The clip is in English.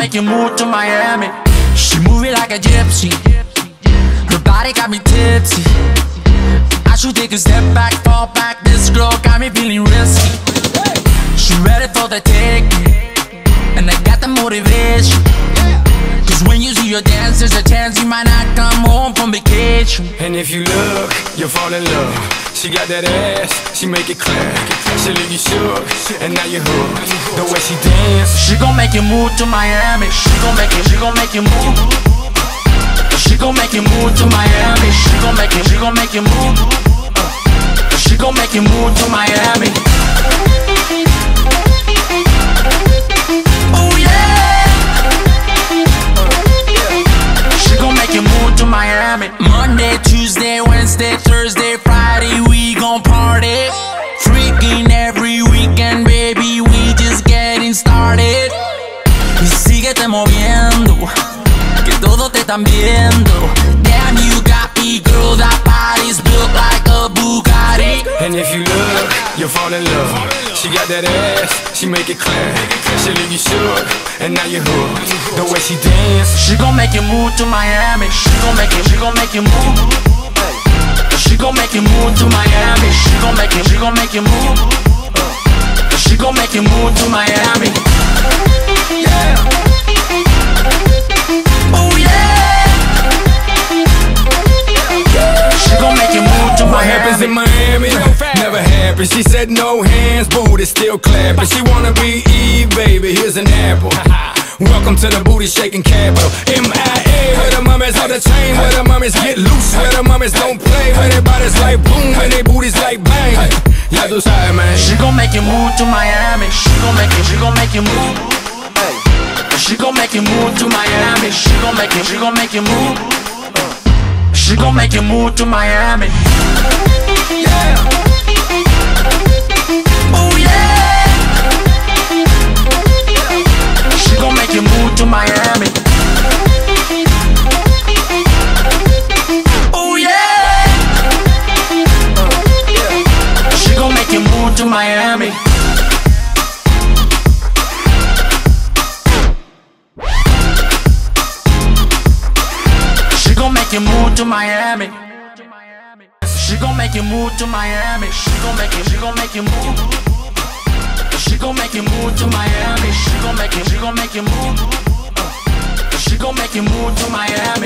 make you move to Miami. She moving like a gypsy. Her body got me tipsy. I should take a step back, fall back. This girl got me feeling risky. She ready for the taking, and I got the motivation. Cause when you see her dance, there's a chance you might not come home from vacation. And if you look, you'll fall in love. She got that ass, she make it clap. She leave you shook, and now you hooked. The way she dance, she gon' make you move to Miami. She gon' make you move. She gon' make you move to Miami. She gon' make you move. She gon' make you move to Miami. Oh yeah. She gon' make you move to Miami. Monday, Tuesday, Wednesday, Thursday, Friday, we gon' party. Freaking every weekend, baby, we just getting started. Y síguete moviendo, que todos te están viendo. Damn, you got me, girl, that body's built like a Bugatti. and if you look, you'll fall in love. She got that ass, she make it clap. She leave you shook, and now you hooked. The way she dance, she gon' make you move to Miami. She gon' make you move. She gon' make you move to Miami. She gon' make you move. She gon' make you move to Miami. Yeah. Oh yeah. She gon' make you move to Miami. what happens in Miami never happens. She said no hands, booty still clapping. She wanna be Eve, baby, here's an apple. Welcome to the booty shaking capital, MIA. Where the mummies on the chain, where the mummies get loose, where the mummies don't play, where their bodies like boom, and their booties like bang. Ya tú sabes, man. She gon' make you move to Miami. She gon' make you move. She gon' make you move to Miami. She gon' make you move. She gon' make you move to Miami. Yeah. Oh yeah. She gon' make you move to Miami. Oh yeah. She gon' make you move to Miami. She gon' make you move to Miami. She gon' make you move to Miami. She gon' make you move. She gon' make you move to Miami. She gon' make you move. She gon' make you move to Miami.